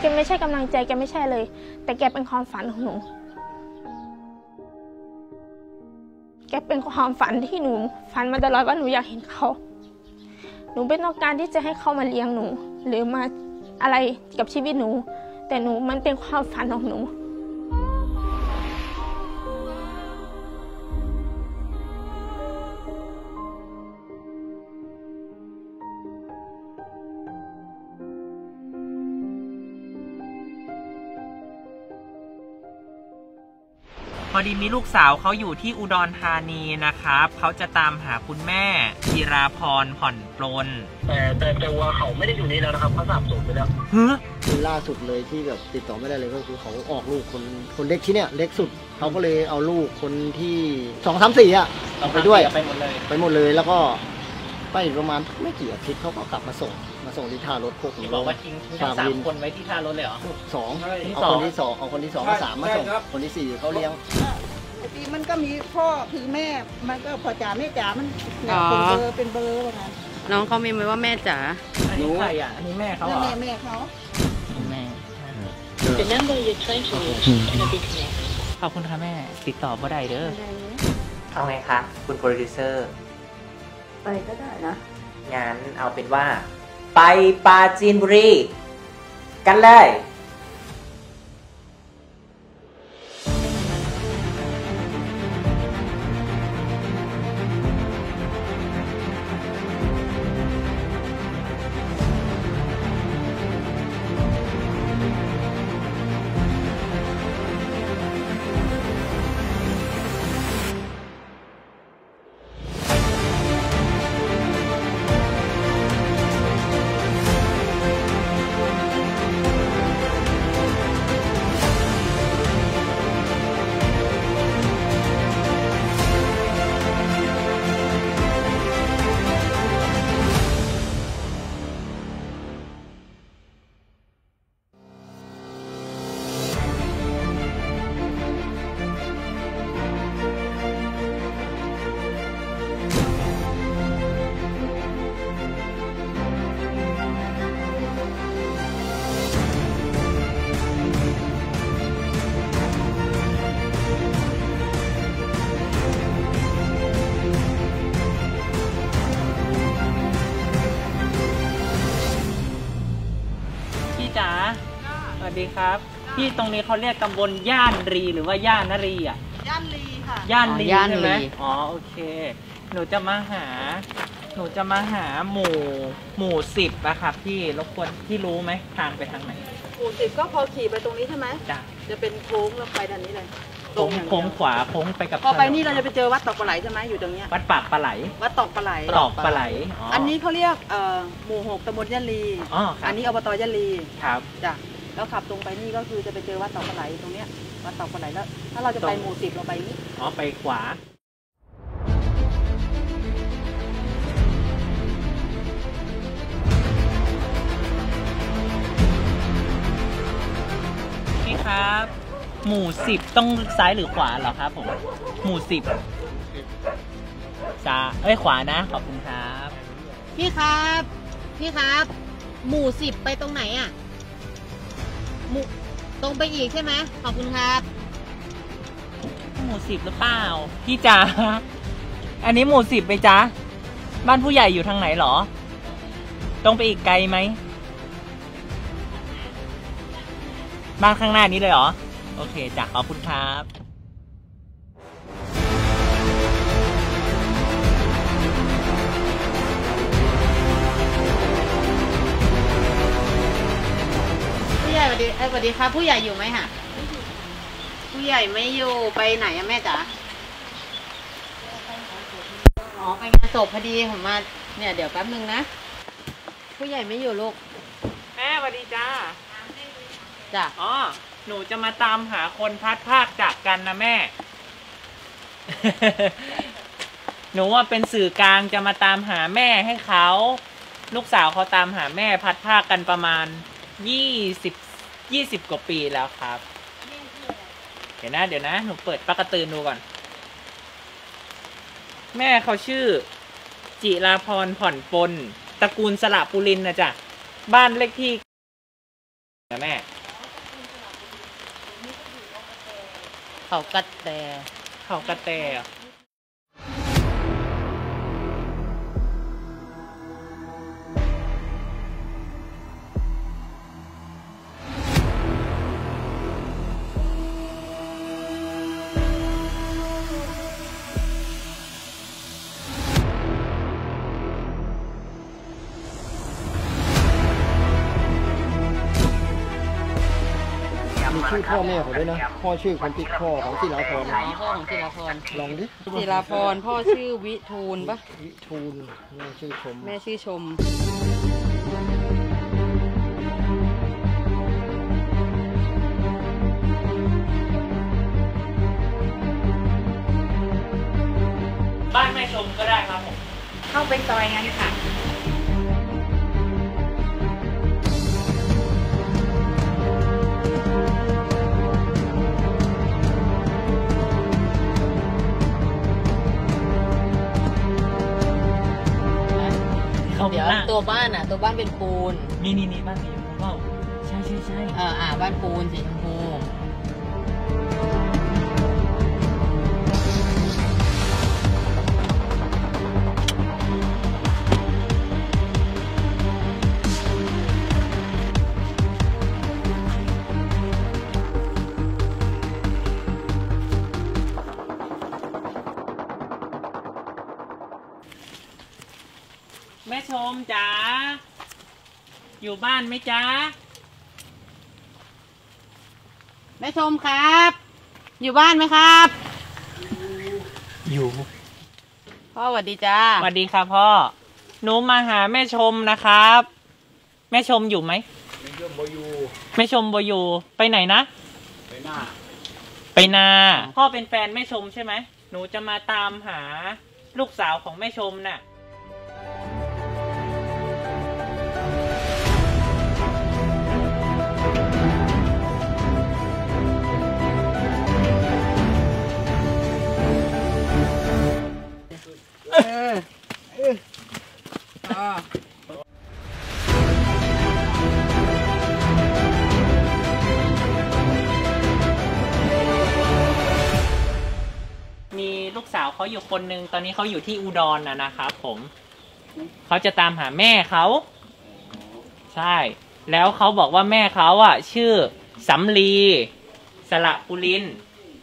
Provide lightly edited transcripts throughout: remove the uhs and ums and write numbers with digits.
แกไม่ใช่กำลังใจแกไม่ใช่เลยแต่แกเป็นความฝันของหนูแกเป็นความฝันที่หนูฝันมาตลอดว่าหนูอยากเห็นเขาหนูไม่ต้องการที่จะให้เขามาเลี้ยงหนูหรือมาอะไรกับชีวิตหนูแต่หนูมันเป็นความฝันของหนูพอดีมีลูกสาวเขาอยู่ที่อุดรธานีนะครับเขาจะตามหาคุณแม่จิราพรผ่อนปลนแต่ว่าเขาไม่ได้อยู่นี่แล้วนะครับเขาสาบสูญไปแล้วคือล่าสุดเลยที่แบบติดต่อไม่ได้เลยก็คือเขาออกลูกคนเล็กที่เนี่ยเล็กสุดเขาก็เลยเอาลูกคนที่2 3 4เอาไปด้วยไปหมดเลยแล้วก็ไปประมาณไม่กี่อาทิตย์เขาก็กลับมาส่งที่ท่ารถพวกนี้บอกว่าทิ้งทั้ง3 คนไว้ที่ท่ารถเลยเหรอ 2เอาคนที่2กับ3มาส่งคนที่4เขาเลี้ยงปีมันก็มีพ่อคือแม่มันก็พ่อจ๋าแม่จ๋ามันเป็นเบอร์ว่างั้นน้องเขามีไหมว่าแม่จ๋าอันนี้ใครอ่ะอันนี้แม่เขาเหรอแม่เขาแม่ขอบคุณค่ะแม่ติดต่อบ่ได้เด้อเอาไงคะคุณโปรดิวเซอร์ไปก็ได้นะงั้นเอาเป็นว่าไปปราจีนบุรีกันเลยสวัสดีครับพี่ตรงนี้เขาเรียกตำบลย่านรีหรือว่าย่านนรีอ่ะย่านรีค่ะย่านรีใช่ไหมอ๋อโอเคหนูจะมาหาหมู่10อะครับพี่รบกวนพี่รู้ไหมทางไปทางไหนหมู่10ก็พอขี่ไปตรงนี้ใช่ไหมจ้ะจะเป็นโค้งแล้วไปด้านนี้เลยโค้งขวาโค้งไปกับพอไปนี่เราจะไปเจอวัดตอกปลาไหลใช่ไหมอยู่ตรงนี้วัดปากปลาไหลวัดตอกปลาไหลอันนี้เขาเรียกหมู่6ตำบลย่านรีอันนี้อบตย่านรีครับจ้ะแล้วขับตรงไปนี่ก็คือจะไปเจอวัดตอกปลาไหลตรงเนี้ยวัดตอกปลาไหลแล้วถ้าเราจะไปหมู่10เราไปนี่ไปขวานี่ครับหมู่10ต้องซ้ายหรือขวาเหรอครับผมหมู่10ซ้ายขวานะขอบคุณครับพี่ครับหมู่10ไปตรงไหนอ่ะตรงไปอีกใช่ไหมขอบคุณครับหมู่10หรือเปล่าพี่จ๋าอันนี้หมู่10ไปจ๊ะบ้านผู้ใหญ่อยู่ทางไหนหรอตรงไปอีกไกลไหมบ้านข้างหน้านี้เลยเหรอโอเคจ้ะขอบคุณครับผู้ใหญ่สวัสดีครับผู้ใหญ่อยู่ไหมฮะผู้ใหญ่ไม่อยู่ไปไหนอะแม่จ๋าไปงานศพพอดีผมมาเนี่ยเดี๋ยวแป๊บนึงนะผู้ใหญ่ไม่อยู่ลูกแม่สวัสดีจ้าจ้ะหนูจะมาตามหาคนพัดภาคจากกันนะแม่ หนูว่าเป็นสื่อกลางจะมาตามหาแม่ให้เขาลูกสาวเขาตามหาแม่พัดภาคกันประมาณ20 กว่าปีแล้วครับเดี๋ยวนะหนูเปิดปากกระตือดูก่อนแม่เขาชื่อจิราพรผ่อนปลนตระกูลสระปุรินทร์นะจ๊ะบ้านเลขที่นะแม่เขากระแตเขากระแตอ่ะมีชื่อพ่อแม่เขาด้วยนะพ่อชื่อคนติดพ่อของศิลาพรอ๋อพ่อของศิลาพรลองดิศิลาพรพ่อชื่อวิทูลปะวิทูลแม่ชื่อชมแม่ชื่อชมบ้านแม่ชมก็ได้ครับผมเข้าไปซอยงั้นค่ะ เดี๋ยวตัวบ้านตัวบ้านเป็นปูนนี่บ้านสีชมพูเปล่าใช่บ้านปูนสีชมพูแม่ชมจ๋าอยู่บ้านไหมจ๊ะแม่ชมครับ อยู่บ้านไหมครับอยู่พ่อสวัสดีจ้าสวัสดีครับพ่อหนูมาหาแม่ชมนะครับ แม่ชมอยู่ไหมแม่ชมบ่อยู่ไปไหนนะไปนาพ่อเป็นแฟนแม่ชมใช่ไหมหนูจะมาตามหาลูกสาวของแม่ชมน่ะมีลูกสาวเขาอยู่คนนึงตอนนี้เขาอยู่ที่อุดรนะครับผมเขาจะตามหาแม่เขาใช่แล้วเขาบอกว่าแม่เขาชื่อสำลีสระปุรินทร์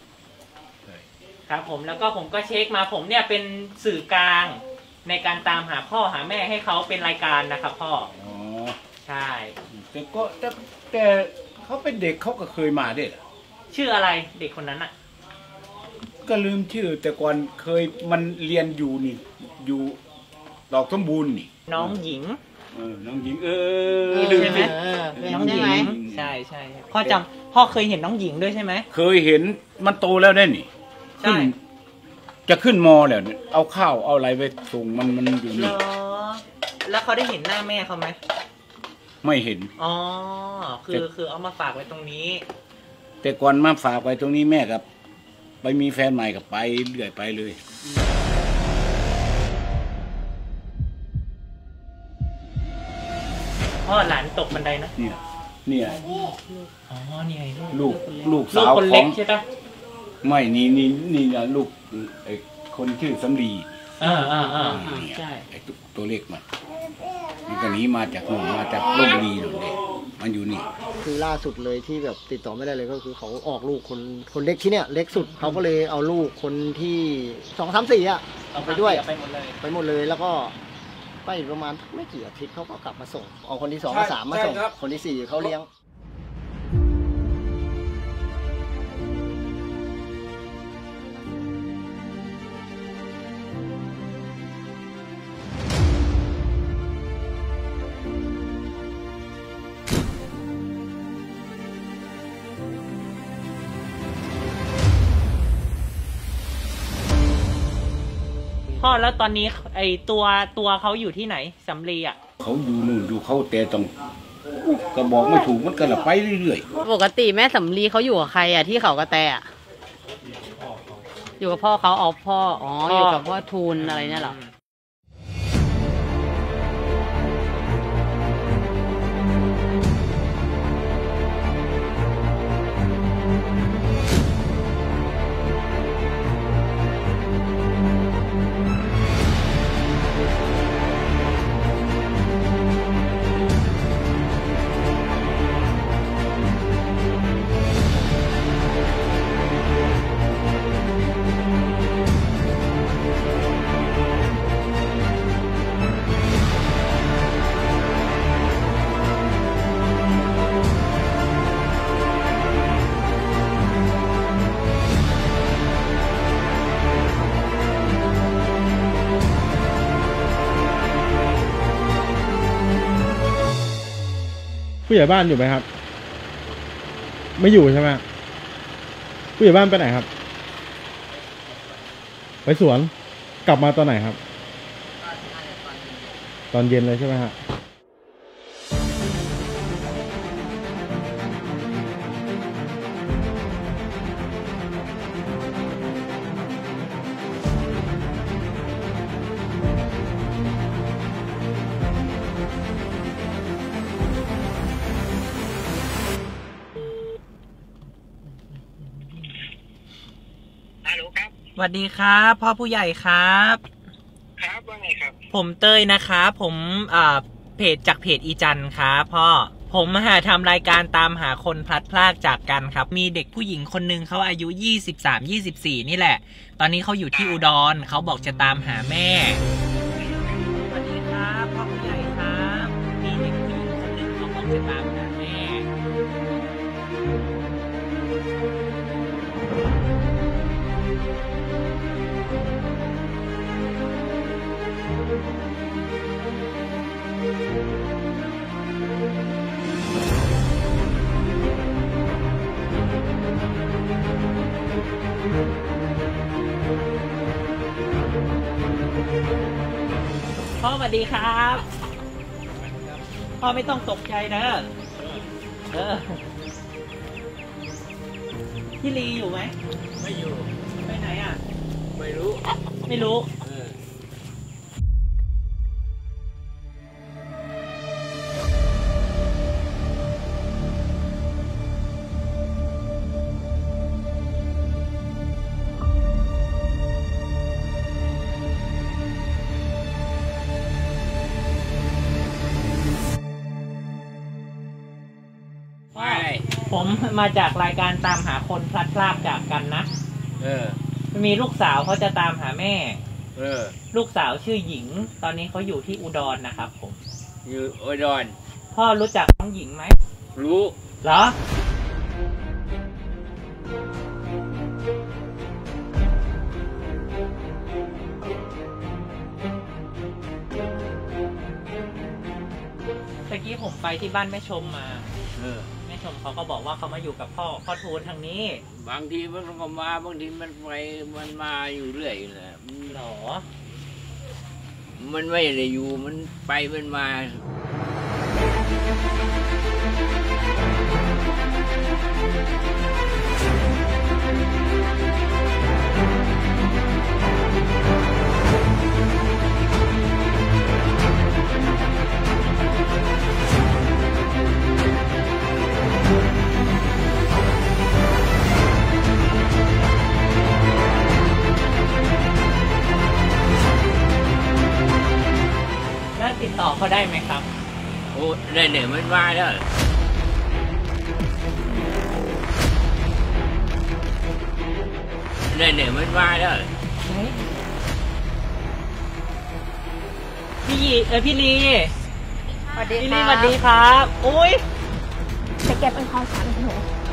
ครับผมแล้วก็ผมก็เช็คมาผมเนี่ยเป็นสื่อกลางในการตามหาพ่อหาแม่ให้เขาเป็นรายการนะครับพ่ออ๋อใช่แต่เขาเป็นเด็กเขาก็เคยมาด้วยเหรอชื่ออะไรเด็กคนนั้นก็ลืมชื่อแต่ก่อนเคยมันเรียนอยู่นี่อยู่ดอกสมบูรณ์นี่น้องหญิงน้องหญิงลืมใช่ไหมน้องหญิงใช่พ่อเคยเห็นน้องหญิงด้วยใช่ไหมเคยเห็นมันโตแล้วได้นี่ขึ้นจะขึ้นมอแล้วเอาข้าวเอาอะไรไปส่งมันอยู่นี่แล้วเขาได้เห็นหน้าแม่เขาไหมไม่เห็นอ๋อคือเอามาฝากไว้ตรงนี้แต่ก่อนมาฝากไว้ตรงนี้แม่กับไปมีแฟนใหม่กับไปเรื่อยไปเลยพ่อหลานตกบันไดนะเนี่ยอ๋อนี่ไงลูกสาวคนเล็กใช่ปะไม่นี่นะลูกไอ้คนชื่อสำลีใช่ไอ้ตัวเล็กมันก็หนีมาจากนู่นมาจากลพบุรีนู่นเลยมันอยู่นี่คือล่าสุดเลยที่แบบติดต่อไม่ได้เลยก็คือเขาออกลูกคนเล็กที่เนี่ยเล็กสุดเขาก็เลยเอาลูกคนที่2 3 4เอาไปด้วยไปหมดเลยแล้วก็ไปประมาณไม่กี่อาทิตย์เขาก็กลับมาส่งเอาคนที่2 3มาส่งคนที่4เขาเลี้ยงพ่อแล้วตอนนี้ไอตัวเขาอยู่ที่ไหนสำลีเขาอยู่นู่นอยู่เขาแต่ต้องก็บอกไม่ถูกมันก็ละไปเรื่อยๆปกติแม่สำลีเขาอยู่กับใครที่เขากระแตอยู่กับพ่อเขาเอาพ่ออยู่กับพ่อทูลอะไรเนี่ยหรอผู้ใหญ่บ้านอยู่ไหมครับไม่อยู่ใช่ไหมผู้ใหญ่บ้านไปไหนครับไปสวนกลับมาตอนไหนครับตอนเย็นเลยใช่ไหมฮะสวัสดีครับพ่อผู้ใหญ่ครับครับว่าไงครับผมเต้ยนะครับผมเพจจากเพจอีจันครับพ่อผมทำรายการตามหาคนพลัดพรากจากกันครับมีเด็กผู้หญิงคนหนึ่งเขาอายุ23-24นี่แหละตอนนี้เขาอยู่ที่อุดรเขาบอกจะตามหาแม่สวัสดีครับพ่อผู้ใหญ่ครับมีเด็กผู้หญิงคนหนึ่งเขาบอกจะตามหาแม่พ่อสวัสดีครับพ่อไม่ต้องตกใจนะพี่ลีอยู่ไหมไม่อยู่ไปไหนอ่ะไม่รู้ผมมาจากรายการตามหาคนพลัดพรากจากกันนะมีลูกสาวเขาจะตามหาแม่ลูกสาวชื่อหญิงตอนนี้เขาอยู่ที่อุดรนะครับผมอยู่อุดรพ่อรู้จักน้องหญิงไหมรู้เหรอตะกี้ผมไปที่บ้านแม่ชมมาแม่ชมเขาก็บอกว่าเขามาอยู่กับพ่อทูลทางนี้บางทีมันก็มาบางทีมันไปมันมาอยู่เรื่อยแหละหรอมันไม่ได้อยู่มันไปมันมาติดต่อเขาได้ไหมครับโอ้ได้เนี่ยมันมาแล้วได้เนี่ยมันมาแล้วพี่ลีสวัสดีครับอุ้ยแต่แกเป็นความฝันของ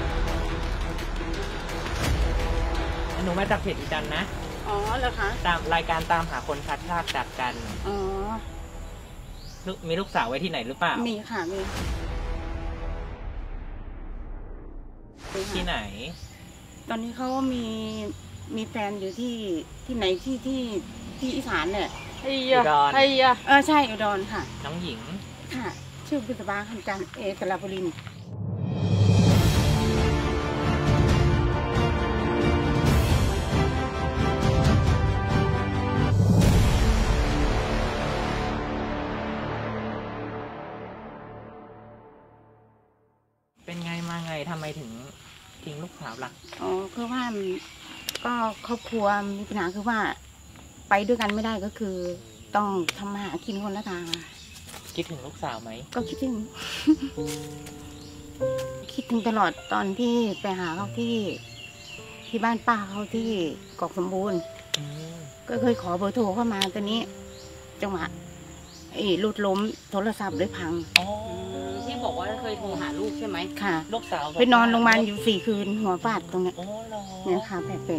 หนูมาจากเพจอีจันนะอ๋อเหรอคะตามรายการตามหาคนพลัดพรากจากกันอ๋อมีลูกสาวไว้ที่ไหนหรือเปล่ามีค่ะมีที่ไหนตอนนี้เขามีแฟนอยู่ที่ไหนที่อีสานเนี่ยอุดรใช่อุดรค่ะน้องหญิงค่ะชื่อบุษบาคำจันทร์กลาบุรินทร์เป็นไงมาไงทำไมถึงทิ้งลูกสาวล่ะอ๋อคือว่าก็ครอบครัวมีปัญหาคือว่าไปด้วยกันไม่ได้ก็คือต้องทำมาหากินคนละทางคิดถึงลูกสาวไหมก็คิดถึง คิดถึงตลอดตอนที่ไปหาเขาที่บ้านป้าเขาที่กอกสมบูรณ์ก็เคยขอเบอร์โทรเข้ามาตอนนี้จังหวะลุดล้มโทรศัพท์เลยพังที่บอกว่าเคยโทรหาลูกใช่ไหมค่ะลูกสาวไปนอนโรงพยาบาลอยู่4 คืนหัวฟาดตรงนี้เนี่ยค่ะแผลเป็น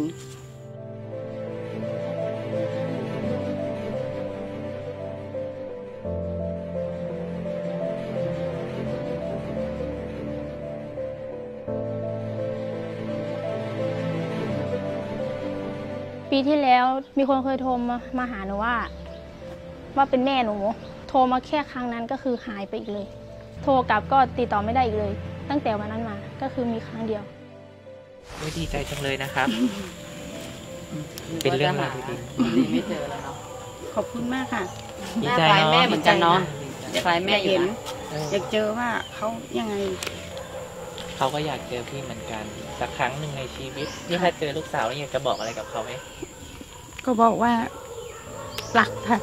ปีที่แล้วมีคนเคยโทรมาหาหนูว่าเป็นแม่หนูโทรมาแค่ครั้งนั้นก็คือหายไปอีกเลย โทรกลับก็ติดต่อไม่ได้อีกเลย ตั้งแต่วันนั้นมาก็คือมีครั้งเดียวไม่ดีใจจังเลยนะครับ เป็นเรื่องราวดีไม่เจอแล้วเนาะขอบคุณมากค่ะๆดีหน้าใจคล้ายเนาะแม่เหมือนกันเนาะอยากคล้ายแม่อยู่เห็นนะอยากเจอว่าเขายังไงเขาก็อยากเจอพี่เหมือนกันสักครั้งหนึ่งในชีวิตนี่ถ้าเจอลูกสาวนี่อยากจะบอกอะไรกับเขาไหมก็บอกว่ารักค่ะ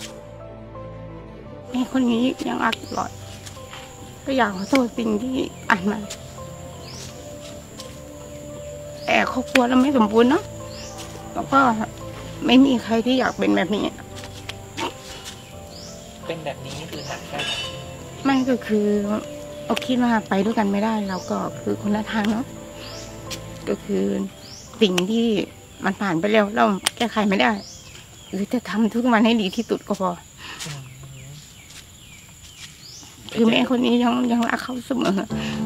ไอ้คนนี้ยังรักตลอดก็อยากขอโทษสิ่งที่อ่านมาแต่ครอบครัวเราไม่สมบูรณ์เนาะแล้วก็ไม่มีใครที่อยากเป็นแบบนี้เป็นแบบนี้คือหนักใจไม่ก็คือเราคิดว่าไปด้วยกันไม่ได้เราก็คือคนละทางเนาะก็คือสิ่งที่มันผ่านไปแล้วเราแก้ไขไม่ได้หรือจะทำทุกวันให้ดีที่สุดก็พอคือแม่คนนี้ยังรักเขาเสมอ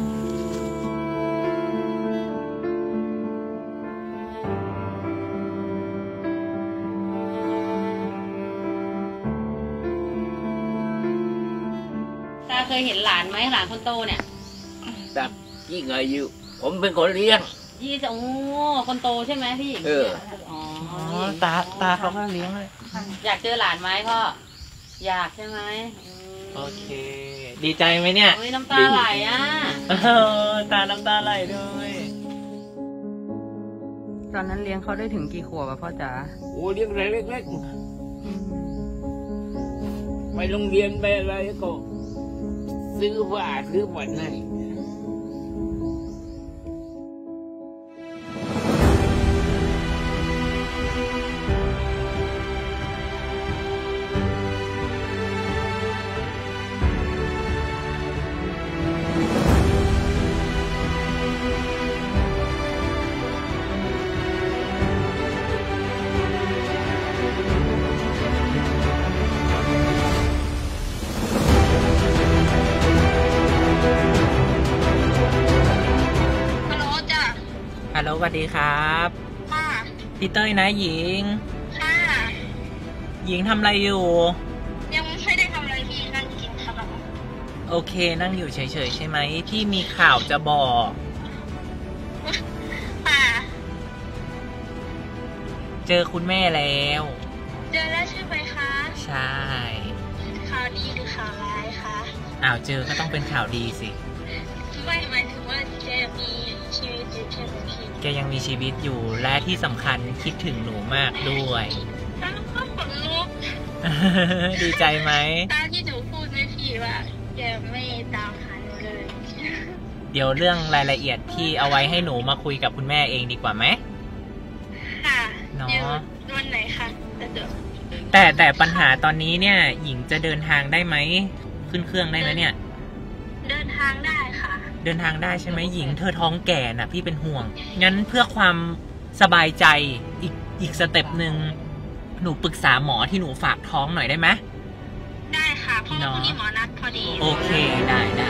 ตาเคยเห็นหลานไหมหลานคนโตเนี่ยตัดยิ่งอายุผมเป็นคนเลี้ยงโอ้คนโตใช่ไหมพี่เอออ๋อตาเขาก็เลี้ยงเลยอยากเจอหลานไหมพ่ออยากใช่ไหมโอเค ดีใจไหมเนี่ยเฮ้ยน้ำตาไหลอ่ะน้ำตาไหลด้วยตอนนั้นเลี้ยงเขาได้ถึงกี่ขวบอะพ่อจ๋าโอ้เลี้ยงเล็กๆไปโรงเรียนไปอะไรก็ซื้อว่าซื้อหมดให้ฮัลโหลสวัสดีครับพี่เต้ยนะหญิงหญิงทำอะไรอยู่ยังไม่ได้ทำอะไรพี่นั่งกินขนมโอเคนั่งอยู่เฉยๆใช่ไหมพี่มีข่าวจะบอกเจอคุณแม่แล้วเจอแล้วใช่ไหมคะใช่ข่าวดีหรือข่าวร้ายคะเจอก็ต้องเป็นข่าวดีสิไม่หมายถึงว่าแกมีชีวิตอยู่ใช่ไหมพี่แกยังมีชีวิตอยู่และที่สำคัญคิดถึงหนูมากด้วยแล้วก็ขนลุกดีใจไหมตามที่หนูพูดไหมพี่ว่าแกไม่ตามหาหนูเลยเดี๋ยวเรื่องรายละเอียดพี่เอาไว้ให้หนูมาคุยกับคุณแม่เองดีกว่าไหมค่ะเนาะวันไหนคะแต่ปัญหาตอนนี้เนี่ยหญิงจะเดินทางได้ไหมขึ้นเครื่องได้ไหมเนี่ยเดินทางได้ค่ะเดินทางได้ใช่ไหมหญิงเธอท้องแก่น่ะพี่เป็นห่วงงั้นเพื่อความสบายใจอีกสเต็ปหนึ่งหนูปรึกษาหมอที่หนูฝากท้องหน่อยได้ไหมได้ค่ะเพราะว่าพรุ่งนี้หมอนัดพอดีโอเคได้